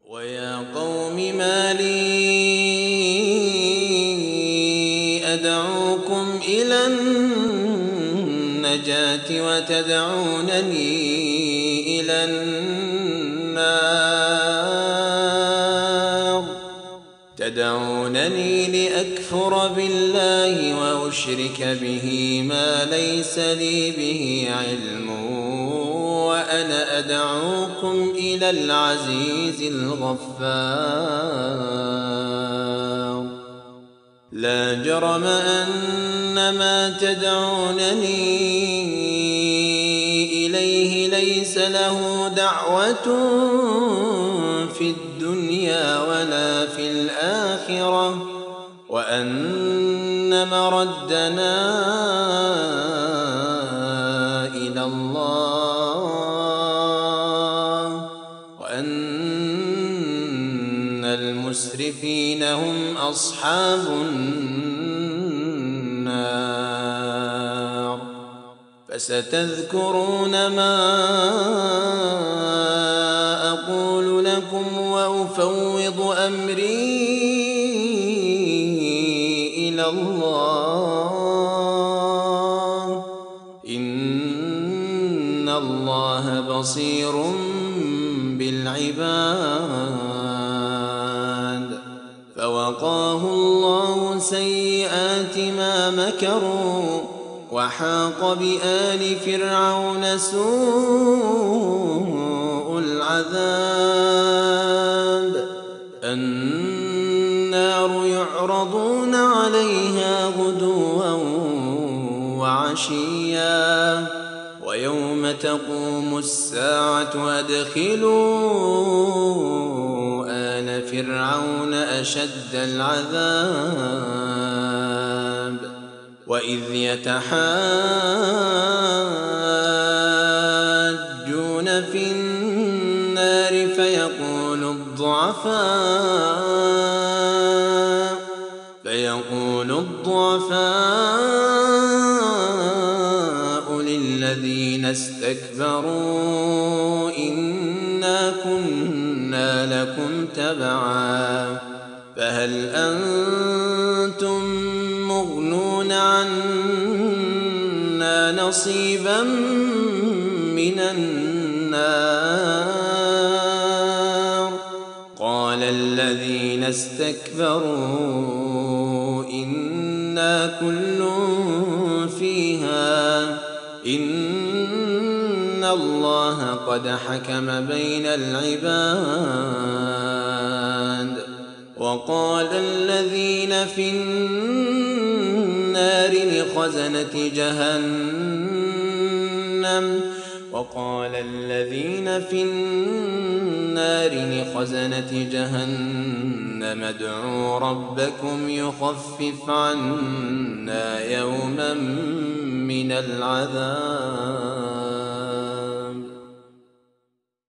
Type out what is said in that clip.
ويا قوم ما لي أدعوكم إلى النجاة وتدعونني إلى النار تدعونني لأكفر بالله وأشرك به ما ليس لي به علم وأنا أدعوكم إلى العزيز الغفار لا جرم أن ما تدعونني إليه ليس له دعوة في الدنيا ولا في الآخرة وأن مردنا إلى الله وأن المسرفين هم أصحاب النار فستذكرون ما أقول لكم وأفوض أمري إلى الله إن الله بصير بالعباد فوقاه الله سيئات ما مكروا وحاق بآل فرعون سوء العذاب النار يعرضون عليها غدوا وعشيا ويوم تقوم الساعة أدخلوا آل فرعون أشد العذاب وإذ يتحاجون في النار فيقول الضعفاء للذين استكبروا إنا كنا لكم تبعا فهل أنتم مغنون عنا نصيبا من النار قال الذين استكبروا إنا كل فيها إن الله قد حكم بين العباد وقال الذين في النار لخزنة جهنم ادعوا ربكم يخفف عنا يوما من العذاب